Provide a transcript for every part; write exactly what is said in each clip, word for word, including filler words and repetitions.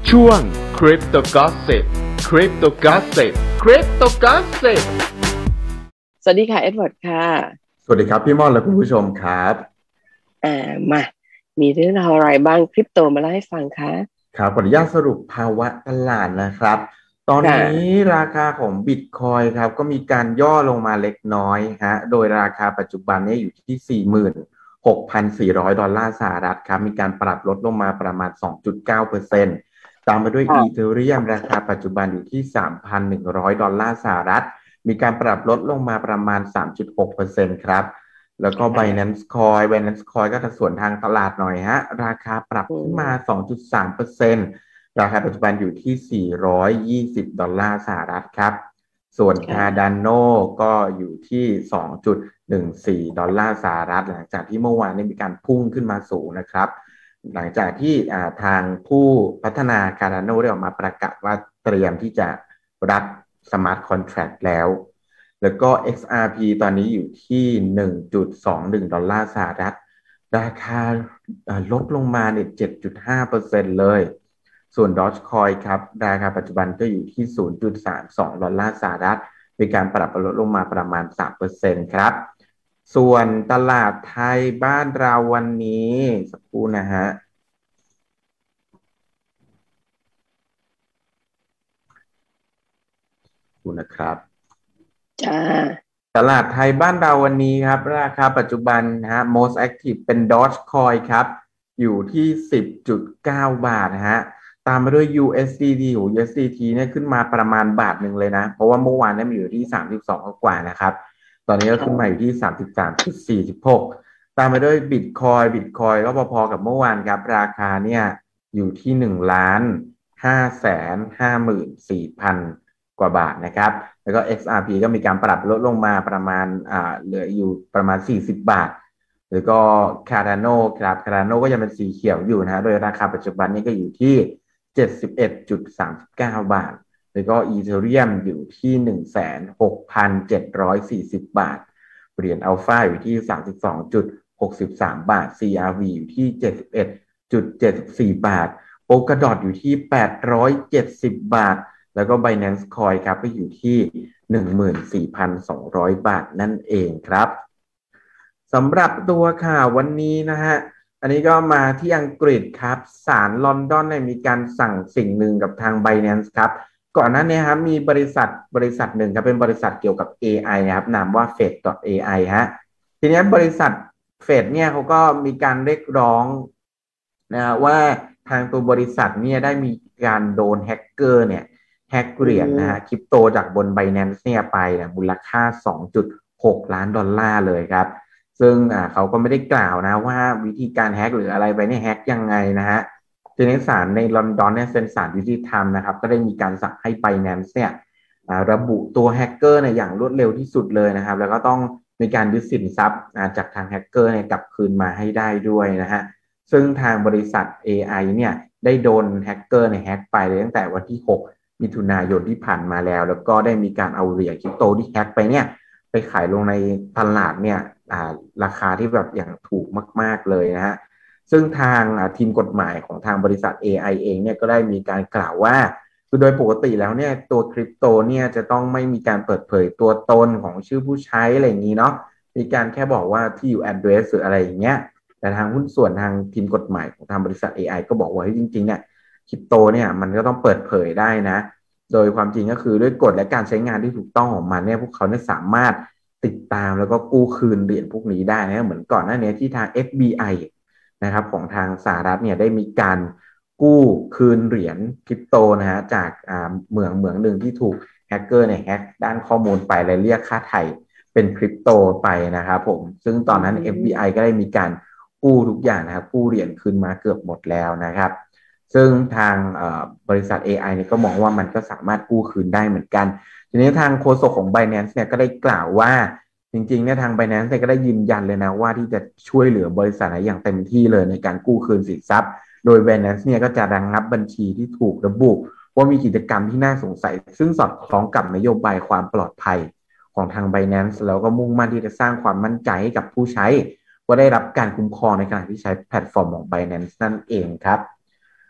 ช่วง Crypto Gossip Crypto Gossip Crypto Gossip สวัสดีค่ะเอ็ดเวิร์ดค่ะสวัสดีครับพี่ม่อนและคุณผู้ชมครับอ่ามามีเรื่องราวอะไรบ้างคริปโตมาเล่าให้ฟังคะครับขออนุญาตสรุปภาวะตลาดนะครับตอนนี้ราคาของบิตคอยครับก็มีการย่อลงมาเล็กน้อยฮะโดยราคาปัจจุบันนี้อยู่ที่ สี่หมื่นหกพันสี่ร้อย ดอลลาร์สหรัฐครับมีการปรับลดลงมาประมาณ สองจุดเก้าเปอร์เซ็นต์ ตามมาด้วยอีเธอเรียมราคาปัจจุบันอยู่ที่ สามพันหนึ่งร้อย ดอลลาร์สหรัฐมีการปรับลดลงมาประมาณ สามจุดหกเปอร์เซ็นต์ ครับแล้วก็ Binance Coin Binance Coin ก็จะส่วนทางตลาดหน่อยฮะราคาปรับขึ้นมา สองจุดสามเปอร์เซ็นต์ ราคาปัจจุบันอยู่ที่สี่ร้อยยี่สิบดอลลาร์สหรัฐครับส่วน Cardano ก็อยู่ที่ สองจุดหนึ่งสี่ดอลลาร์สหรัฐหลังจากที่เมื่อวานนี้มีการพุ่งขึ้นมาสูงนะครับหลังจากที่ทางผู้พัฒนา Cardano ได้ออกมาประกาศว่าเตรียมที่จะรับ Smart Contract แล้วแล้วก็ เอ็กซ์ อาร์ พี ตอนนี้อยู่ที่ หนึ่งจุดสองหนึ่งดอลลาร์สหรัฐราคาลดลงมาเนี่ย เจ็ดจุดห้าเปอร์เซ็นต์ เลยส่วน Dogecoin ครับราคาปัจจุบันก็อยู่ที่ ศูนย์จุดสามสองดอลลาร์สหรัฐมีการปรับลดลงมาประมาณ สามเปอร์เซ็นต์ ครับส่วนตลาดไทยบ้านเราวันนี้สักครู่นะฮะดูนะครับจ้าตลาดไทยบ้านเราวันนี้ครับราคาปัจจุบันนะฮะ most active เป็น Dogecoin ครับอยู่ที่ สิบจุดเก้า บาทนะฮะตามมาด้วย ยู เอส ดี ที โห ยู เอส ดี ที เนี่ยขึ้นมาประมาณบาทหนึ่งเลยนะเพราะว่าเมื่อวานเนี่ยมันอยู่ที่สามสิบสองกว่านะครับตอนนี้ก็ขึ้นมาอยู่ที่ สามสิบสามจุดสี่หก ตามมาด้วย Bitcoin Bitcoin ก็พอๆกับเมื่อวานครับราคาเนี่ยอยู่ที่หนึ่งล้านห้าแสนห้าหมื่นสี่พันกว่าบาทนะครับแล้วก็ เอ็กซ์ อาร์ พี ก็มีการปรับลดลงมาประมาณอ่าเหลืออยู่ประมาณสี่สิบบาทแล้วก็ Cardano ครับ Cardano ก็ยังเป็นสีเขียวอยู่นะฮะโดยราคาปัจจุบันนี้ก็อยู่ที่ เจ็ดสิบเอ็ดจุดสามเก้า บาทแล้วก็ Ethereum อยู่ที่ หนึ่งแสนหกพันเจ็ดร้อยสี่สิบ บาทเหรียญ Alpha อยู่ที่ สามสิบสองจุดหกสาม บาท ซี อาร์ วี อยู่ที่ เจ็ดสิบเอ็ดจุดเจ็ดสี่ บาท Polkadot อยู่ที่ แปดร้อยเจ็ดสิบ บาทแล้วก็ Binance Coin ครับก็อยู่ที่ หนึ่งหมื่นสี่พันสองร้อย บาทนั่นเองครับสำหรับตัวข่าววันนี้นะฮะอันนี้ก็มาที่อังกฤษครับศาลลอนดอนเนี่ยมีการสั่งสิ่งหนึ่งกับทาง Binance ครับก่อนหน้านี้ครับมีบริษัทบริษัทหนึ่งครับเป็นบริษัทเกี่ยวกับ เอ ไอ ครับนามว่า เฟด ดอท เอ ไอ ฮะทีนี้บริษัทเฟดเนี่ยเขาก็มีการเรียกร้องนะว่าทางตัวบริษัทเนี่ยได้มีการโดนแฮกเกอร์เนี่ยแฮกเหรียญนะฮะคริปโตจากบน Binance เนี่ยไปนะมูลค่า สองจุดหก ล้านดอลลาร์เลยครับซึ่งอ่าเขาก็ไม่ได้กล่าวนะว่าวิธีการแฮกหรืออะไรไปเนี่ยแฮกยังไงนะฮะทีนี้ศาลในลอนดอนเนี่ยเป็นศาลยุติธรรมนะครับก็ได้มีการสั่งให้ Binance เนี่ยระบุตัวแฮกเกอร์เนี่ยอย่างรวดเร็วที่สุดเลยนะครับแล้วก็ต้องมีการยึดสินทรัพย์จากทางแฮกเกอร์เนี่ยกลับคืนมาให้ได้ด้วยนะฮะซึ่งทางบริษัท เอ ไอ เนี่ยได้โดนแฮกเกอร์เนี่ยแฮกไปเลยตั้งแต่วันที่หกมิถุนายนที่ผ่านมาแล้วแล้วก็ได้มีการเอาเหรียญคริปโตที่แฮกไปเนี่ยไปขายลงในตลาดเนี่ยราคาที่แบบอย่างถูกมากๆเลยนะฮะซึ่งทางทีมกฎหมายของทางบริษัท เอ ไอ เองเนี่ยก็ได้มีการกล่าวว่าคือโดยปกติแล้วเนี่ยตัวคริปโตเนี่ยจะต้องไม่มีการเปิดเผยตัวตนของชื่อผู้ใช้อะไรอย่างนี้เนาะมีการแค่บอกว่าที่อยู่ address หรืออะไรอย่างเงี้ยแต่ทางหุ้นส่วนทางทีมกฎหมายของทางบริษัท เอ ไอ ก็บอกว่าจริงๆเนี่ยคริปโตเนี่ยมันก็ต้องเปิดเผยได้นะโดยความจริงก็คือด้วยกฎและการใช้งานที่ถูกต้องของมันเนี่ยพวกเขาเนี่ยสามารถติดตามแล้วก็กู้คืนเหรียญพวกนี้ได้นะเหมือนก่อนหน้านี้ที่ทาง เอฟ บี ไอ นะครับของทางสหรัฐเนี่ยได้มีการกู้คืนเหรียญคริปโตนะฮะจากเมืองเมืองหนึ่งที่ถูกแฮกเกอร์เนี่ยแฮกด้านข้อมูลไปและเรียกค่าไถ่เป็นคริปโตไปนะครับผมซึ่งตอนนั้น เอฟ บี ไอ ก็ได้มีการกู้ทุกอย่างนะครับกู้เหรียญคืนมาเกือบหมดแล้วนะครับซึ่งทางบริษัท เอ ไอ เนี่ยก็มองว่ามันก็สามารถกู้คืนได้เหมือนกันทีนี้ทางโฆษกของ Binance เนี่ยก็ได้กล่าวว่าจริงๆเนี่ยทาง Binance เนี่ยก็ได้ยืนยันเลยนะว่าที่จะช่วยเหลือบริษัทอย่างเต็มที่เลยในการกู้คืนสินทรัพย์โดย Binance เนี่ยก็จะระงับบัญชีที่ถูกระบุว่ามีกิจกรรมที่น่าสงสัยซึ่งสอดคล้องกับนโยบายความปลอดภัยของทาง Binance แล้วก็มุ่งมั่นที่จะสร้างความมั่นใจให้กับผู้ใช้ว่าได้รับการคุ้มครองในขณะที่ใช้แพลตฟอร์มของ Binance นั่นเองครับ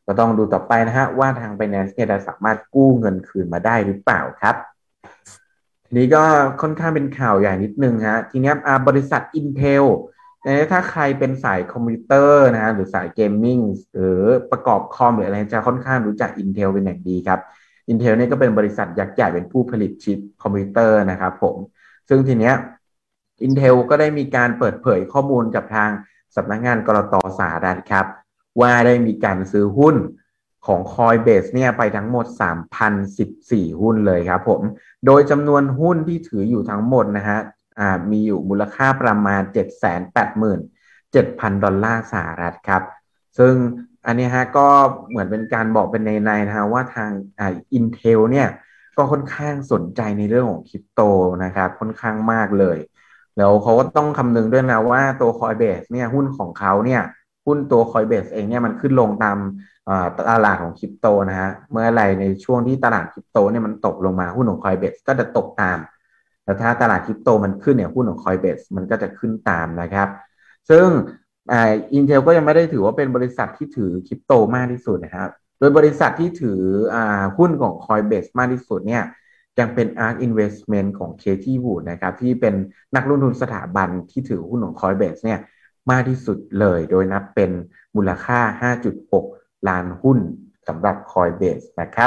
ก็ต้องดูต่อไปนะฮะว่าทาง Binance เนี่ยจะสามารถกู้เงินคืนมาได้หรือเปล่าครับทีนี้ก็ค่อนข้างเป็นข่าวใหญ่นิดนึงฮะทีนี้บริษัท Intel นะถ้าใครเป็นสายคอมพิวเตอร์นะฮะหรือสายเกมมิ่งหรือประกอบคอมหรืออะไรจะค่อนข้างรู้จัก Intel เป็นอย่างดีครับ Intel เนี่ยก็เป็นบริษัทยักษ์ใหญ่เป็นผู้ผลิตชิปคอมพิวเตอร์นะครับผมซึ่งทีเนี้ย Intel ก็ได้มีการเปิดเผยข้อมูลกับทางสำนักงานกลตสหรัฐครับว่าได้มีการซื้อหุ้นของ Coinbase เนี่ยไปทั้งหมด สามพันสิบสี่ หุ้นเลยครับผมโดยจำนวนหุ้นที่ถืออยู่ทั้งหมดนะฮะอ่ามีอยู่มูลค่าประมาณ เจ็ดแสนแปดหมื่นเจ็ดพัน ดอลลาร์สหรัฐครับซึ่งอันนี้ฮะก็เหมือนเป็นการบอกเป็นในๆนะฮะว่าทางอ่า Intel เนี่ยก็ค่อนข้างสนใจในเรื่องของคริปโตนะครับค่อนข้างมากเลยแล้วเขาก็ต้องคำนึงด้วยนะว่าตัว Coinbase เนี่ยหุ้นของเขาเนี่ยหุ้นตัว Coinbase เองเนี่ยมันขึ้นลงตามตลาดของคริปโตนะฮะเมื่อไรในช่วงที่ตลาดคริปโตเนี่ยมันตกลงมาหุ้นของ Coinbase ก็จะตกตามแต่ถ้าตลาดคริปโตมันขึ้นเนี่ยหุ้นของ Coinbase มันก็จะขึ้นตามนะครับซึ่งอ่า Intel ก็ยังไม่ได้ถือว่าเป็นบริษัทที่ถือคริปโตมากที่สุดนะครับโดยบริษัทที่ถืออ่าหุ้นของ Coinbase มากที่สุดเนี่ยยังเป็น Ark Investment ของ Katie Wood นะครับที่เป็นนักลงทุนสถาบันที่ถือหุ้นของ Coinbase เนี่ยมากที่สุดเลยโดยนับเป็นมูลค่า ห้าจุดหก ล้านหุ้นสำหรับ Coinbase นะครับ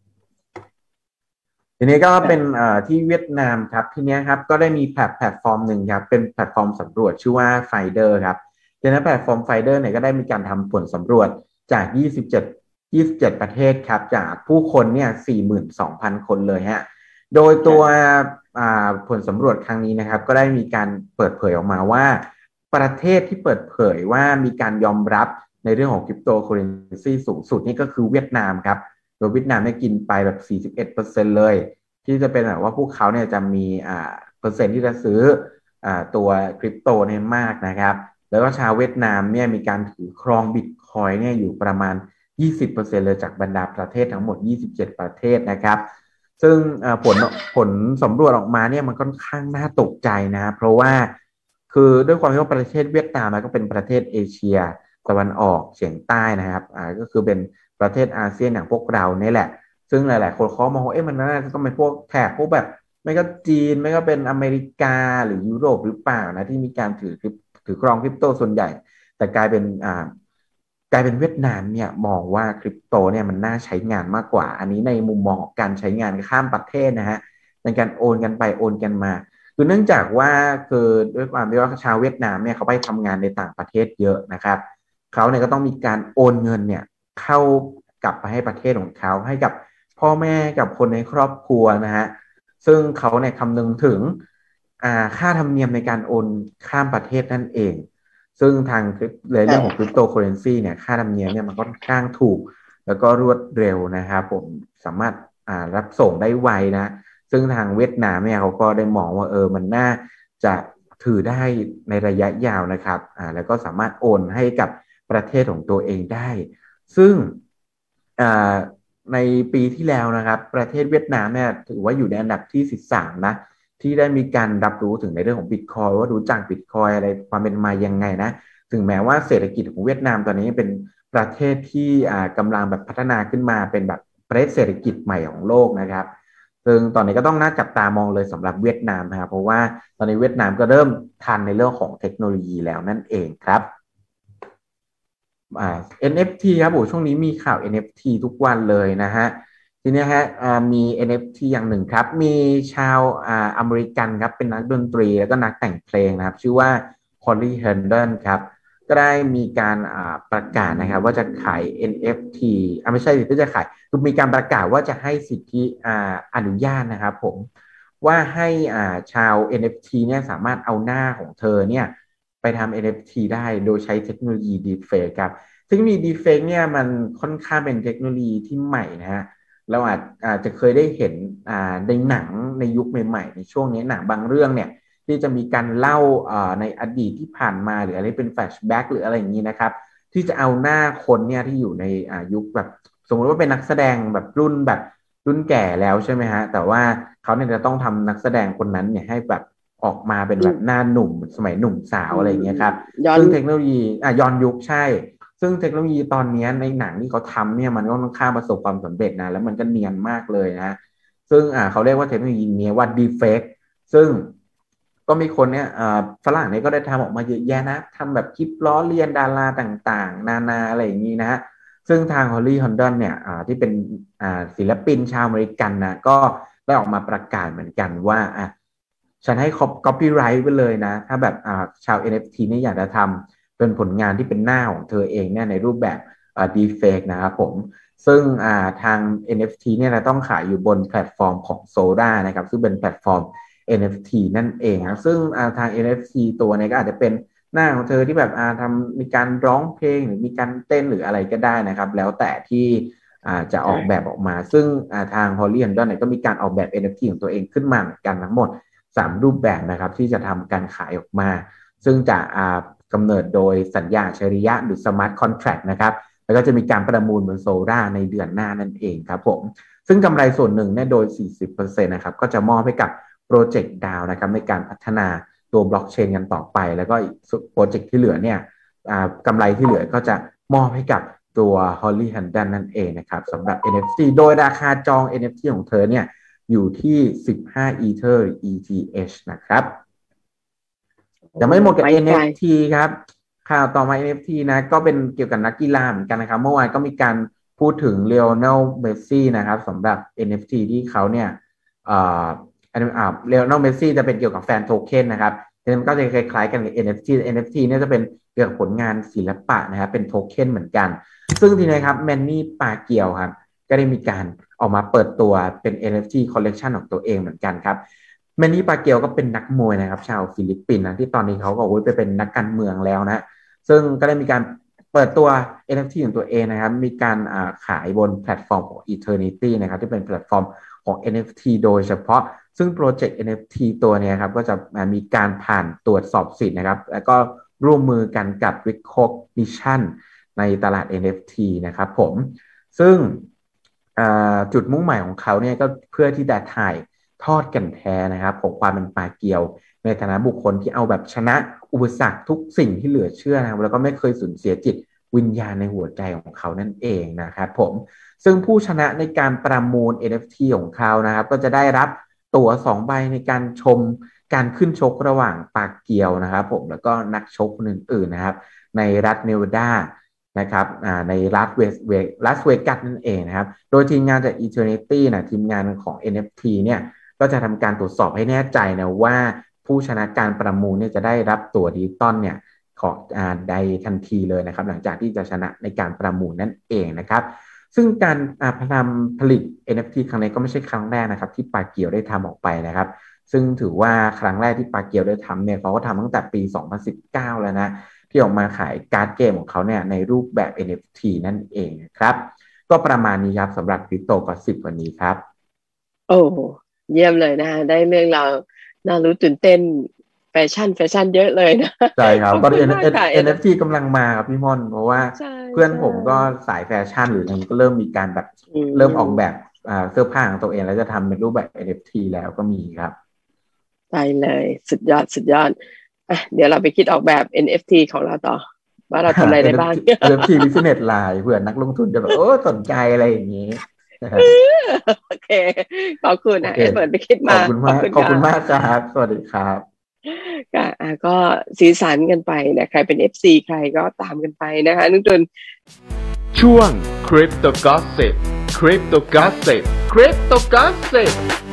ทีนี้ก็เป็นที่เวียดนามครับทีนี้ครับก็ได้มีแพลตแพลตฟอร์มหนึ่งครับเป็นแพลตฟอร์มสำรวจชื่อว่า Finder ครับในนั้นแพลตฟอร์ม Finder เนี่ยก็ได้มีการทำผลสำรวจจากยี่สิบเจ็ด ยี่สิบเจ็ดประเทศครับจากผู้คนเนี่ย สี่หมื่นสองพัน คนเลยฮะโดยตัวผลสำรวจครั้งนี้นะครับก็ได้มีการเปิดเผยออกมาว่าประเทศที่เปิดเผยว่ามีการยอมรับในเรื่องของคริปโตเคอเรนซีสูงสุดนี่ก็คือเวียดนามครับโดยเวียดนามได้กินไปแบบ สี่สิบเอ็ดเปอร์เซ็นต์ เลยที่จะเป็นแบบว่าพวกเขาเนี่ยจะมีอ่าเปอร์เซ็นต์ที่จะซื้ออ่าตัวคริปโตเนี่ยมากนะครับแล้วก็ชาวเวียดนามเนี่ยมีการถือครองบิตคอยน์เนี่ยอยู่ประมาณ ยี่สิบเปอร์เซ็นต์ เลยจากบรรดาประเทศทั้งหมดยี่สิบเจ็ดประเทศนะครับซึ่งผลผลสำรวจออกมาเนี่ยมันค่อนข้างน่าตกใจนะเพราะว่าคือด้วยความที่ว่าประเทศเวียดนามก็เป็นประเทศเอเชียตะวันออกเฉียงใต้นะครับอ่าก็คือเป็นประเทศอาเซียนอย่างพวกเราเนี่ยแหละซึ่งหลายๆคนเขามองว่าเอ๊ะมันน่าจะต้องเป็นพวกแถบพวกแบบไม่ก็จีนไม่ก็เป็นอเมริกาหรือยุโรปหรือเปล่านะที่มีการถือถือครองคริปโตส่วนใหญ่แต่กลายเป็นอ่ากลายเป็นเวียดนามเนี่ยมองว่าคริปโตเนี่ยมันน่าใช้งานมากกว่าอันนี้ในมุมมองของการใช้งานข้ามประเทศนะฮะในการโอนกันไปโอนกันมาคือเนื่องจากว่าคือด้วยความที่ว่าชาวเวียดนามเนี่ยเขาไปทำงานในต่างประเทศเยอะนะครับเขาเนี่ยก็ต้องมีการโอนเงินเนี่ยเข้ากลับไปให้ประเทศของเขาให้กับพ่อแม่กับคนในครอบครัวนะฮะซึ่งเขาเนี่ยคำนึงถึงค่าธรรมเนียมในการโอนข้ามประเทศนั่นเองซึ่งทางในเรื่องของคริปโตเคอเรนซีเนี่ยค่าธรรมเนียมเนี่ยมันค่อนข้างถูกแล้วก็รวดเร็วนะครับผมสามารถรับส่งได้ไวนะซึ่งทางเวียดนามเนี่ยเขาก็ได้มองว่าเออมันน่าจะถือได้ในระยะยาวนะครับอ่าแล้วก็สามารถโอนให้กับประเทศของตัวเองได้ซึ่งอ่าในปีที่แล้วนะครับประเทศเวียดนามเนี่ยถือว่าอยู่ในอันดับที่สิบสามนะที่ได้มีการรับรู้ถึงในเรื่องของบิตคอยว่ารู้จักบิตคอยอะไรความเป็นมายังไงนะถึงแม้ว่าเศรษฐกิจของเวียดนามตอนนี้เป็นประเทศที่อ่ากำลังแบบพัฒนาขึ้นมาเป็นแบบประเทศเศรษฐกิจใหม่ของโลกนะครับซึ่งตอนนี้ก็ต้องน่าจับตามองเลยสำหรับเวียดนามนะครับเพราะว่าตอนนี้เวียดนามก็เริ่มทันในเรื่องของเทคโนโลยีแล้วนั่นเองครับอ่า เอ็น เอฟ ที ครับโอ้ช่วงนี้มีข่าว เอ็น เอฟ ที ทุกวันเลยนะฮะทีนี้ฮะมี เอ็น เอฟ ที อย่างหนึ่งครับมีชาวอ่าอเมริกันครับเป็นนักดนตรีแล้วก็นักแต่งเพลงนะครับชื่อว่าคอลลี่เฮนเดนครับก็ได้มีการอ่าประกาศนะครับว่าจะขาย เอ็น เอฟ ที อ่าไม่ใช่สิที่จะขายคือมีการประกาศว่าจะให้สิทธิอ่าอนุญาตนะครับผมว่าให้อ่าชาว เอ็น เอฟ ที เนี่ยสามารถเอาหน้าของเธอเนี่ยไปทำ เอ็น เอฟ ที ได้โดยใช้เทคโนโลยี Deepfake ครับเทคโนโลยี Deepfake เนี่ยมันค่อนข้างเป็นเทคโนโลยีที่ใหม่นะฮะเราอาจอาจจะเคยได้เห็นอ่าในหนังในยุคใหม่ๆในช่วงนี้หนังบางเรื่องเนี่ยที่จะมีการเล่าอ่าในอดีตที่ผ่านมาหรืออะไรเป็นแฟลชแบ็กหรืออะไรอย่างนี้นะครับที่จะเอาหน้าคนเนี่ยที่อยู่ในอ่ายุคแบบสมมติว่าเป็นนักแสดงแบบรุ่นแบบรุ่นแก่แล้วใช่ไหมฮะแต่ว่าเขาเนี่ยจะต้องทำนักแสดงคนนั้นเนี่ยให้แบบออกมาเป็นแบบหน้าหนุ่มสมัยหนุ่มสาวอะไรอย่างเงี้ยครับซึ่งเทคโนโลยีอ่ะย้อนยุคใช่ซึ่ซึ่งเทคโนโลยีตอนนี้ในหนังที่เขาทำเนี่ยมันก็ค่อนข้างประสบความสำเร็จนะแล้วมันก็เนียนมากเลยนะซึ่งอ่าเขาเรียกว่าเทคโนโลยีนี้ว่า deepfake ซึ่งก็มีคนเนี่ยอ่าฝรั่งเนี่ยก็ได้ทำออกมาเยอะแยะนะทำแบบคลิปล้อเลียนดาราต่างๆนานาอะไรอย่างนี้นะฮะซึ่งทางฮอลลี่ฮอนดอนเนี่ยอ่าที่เป็นอ่าศิลปินชาวอเมริกันนะก็ได้ออกมาประกาศเหมือนกันว่าอ่ะฉันให้ copyright ไปเลยนะถ้าแบบอ่าชาว เอ็น เอฟ ที นี่อยากจะทำเป็นผลงานที่เป็นหน้าของเธอเองเนี่ยในรูปแบบอ่า deepfake นะครับผมซึ่งอ่าทาง เอ็น เอฟ ที เนี่ยเราต้องขายอยู่บนแพลตฟอร์มของ Soda นะครับซึ่งเป็นแพลตฟอร์ม เอ็น เอฟ ที นั่นเองนะซึ่งอ่าทาง เอ็น เอฟ ที ตัวนี้ก็อาจจะเป็นหน้าของเธอที่แบบอ่าทำมีการร้องเพลงหรือมีการเต้นหรืออะไรก็ได้นะครับแล้วแต่ที่อ่าจะออกแบบออกมาซึ่งอ่าทาง Holly Hunter เนี่ยก็มีการออกแบบ เอ็น เอฟ ที ของตัวเองขึ้นมาเหมือนกันทั้งหมดสามรูปแบบนะครับที่จะทำการขายออกมาซึ่งจะอ่ากำเนิดโดยสัญญาอัจฉริยะหรือ Smart Contract นะครับแล้วก็จะมีการประมูลบนโซลาร์ในเดือนหน้านั่นเองครับผมซึ่งกำไรส่วนหนึ่งเนี่ยโดย สี่สิบเปอร์เซ็นต์ นะครับก็จะมอบให้กับโปรเจกต์ดาวนะครับในการพัฒนาตัวบล็อกเชนกันต่อไปแล้วก็โปรเจกต์ที่เหลือเนี่ยกำไรที่เหลือก็จะมอบให้กับตัว Holly Hunter นั่นเองนะครับสำหรับ เอ็น เอฟ ที โดยราคาจอง เอ็น เอฟ ที ของเธอเนี่ยอยู่ที่สิบห้า Ether หรือ อี ที เอช นะครับจะไม่หมดกับ เอ็น เอฟ ที ครับข่าวต่อมา เอ็น เอฟ ที นะก็เป็นเกี่ยวกับนักกีฬาเหมือนกันนะครับเมื่อวานก็มีการพูดถึง Lionel Messi นะครับสำหรับ เอ็น เอฟ ที ที่เขาเนี่ยเอ่ออันนี้อ่า Lionel Messi จะเป็นเกี่ยวกับแฟนโทเค็นนะครับมันก็จะคล้ายๆกันกับ เอ็น เอฟ ที เอ็น เอฟ ที เนี่ยจะเป็นเกี่ยวกับผลงานศิลปะนะครับเป็นโทเค็นเหมือนกันซึ่งทีนี้ครับแมนนี่ปาเกียวครับก็ได้มีการออกมาเปิดตัวเป็น เอ็น เอฟ ที collection ของตัวเองเหมือนกันครับแมนนี่ปาเกียวก็เป็นนักมวยนะครับชาวฟิลิปปินส์นะที่ตอนนี้เขาก็โอ้ยไปเป็นนักการเมืองแล้วนะซึ่งก็ได้มีการเปิดตัว เอ็น เอฟ ที ของตัวเองนะครับมีการขายบนแพลตฟอร์มของ Eternity นะครับที่เป็นแพลตฟอร์มของ เอ็น เอฟ ที โดยเฉพาะซึ่งโปรเจกต์ เอ็น เอฟ ที ตัวนี้ครับก็จะมีการผ่านตรวจสอบสิทธิ์นะครับแล้วก็ร่วมมือกันกับ Recognition ในตลาด เอ็น เอฟ ที นะครับผมซึ่งจุดมุ่งหมายของเขาเนี่ยก็เพื่อที่จะถ่ายทอดกันแท้นะครับของความเป็นปาเกียวในฐานะบุคคลที่เอาแบบชนะอุปสรรคทุกสิ่งที่เหลือเชื่อนะครับแล้วก็ไม่เคยสูญเสียจิตวิญญาณในหัวใจของเขานั่นเองนะครับผมซึ่งผู้ชนะในการประมูล เอ็น เอฟ ที ของเขานะครับก็จะได้รับตั๋วสองใบในการชมการขึ้นชกระหว่างปาเกียวนะครับผมแล้วก็นักชกคนอื่นๆนะครับในรัฐเนวาดานะครับในรัฐเวสเวลาสเวกัสนั่นเองนะครับโดยทีมงานจาก Eternity นะทีมงานของ เอ็น เอฟ ที เนี่ยก็จะทำการตรวจสอบให้แน่ใจนะว่าผู้ชนะการประมูลเนี่ยจะได้รับตั๋วดิจิตอลเนี่ยของอ่าใดทันทีเลยนะครับหลังจากที่จะชนะในการประมูลนั่นเองนะครับซึ่งการอ่าพยายามผลิต เอ็น เอฟ ที ครั้งนี้ก็ไม่ใช่ครั้งแรกนะครับที่ปาเกียวได้ทำออกไปนะครับซึ่งถือว่าครั้งแรกที่ปาเกียวได้ทำเนี่ยเขาก็ทำตั้งแต่ปีสองพันสิบเก้าแล้วนะที่ออกมาขายการ์ดเกมของเขาเนี่ยในรูปแบบ เอ็น เอฟ ที นั่นเองครับก็ประมาณนี้ครับสำหรับคริปโตกอสซิปวันนี้ครับโอ้เยี่ยมเลยนะได้เรื่องราวน่ารู้ตื่นเต้นแฟชั่นแฟชั่นเยอะเลยนะใช่ครับก็ เอ็น เอฟ ที กำลังมาครับพี่ม่อนเพราะว่าเพื่อนผมก็สายแฟชั่นหรืออะไรก็เริ่มมีการแบบเริ่มออกแบบเสื้อผ้าของตัวเองแล้วจะทำเป็นรูปแบบ เอ็น เอฟ ที แล้วก็มีครับใช่เลยสุดยอดสุดยอดอ่ะเดี๋ยวเราไปคิดออกแบบ เอ็น เอฟ ที ของเราต่อว่าเราทำอะไรได้บ้างเอ็น เอฟ ที Business Line เผื่อนักลงทุนจะแบบโอ้สนใจอะไรอย่างนี้โอเคขอบคุณนะเอ็ดเวิร์ดไปคิดมาขอบคุณมากขอบคุณมากครับสวัสดีครับก็ก็สีสันกันไปนะใครเป็น เอฟ ซี ใครก็ตามกันไปนะคะนุชนช่วง Crypto Gossip Crypto Gossip Crypto Gossip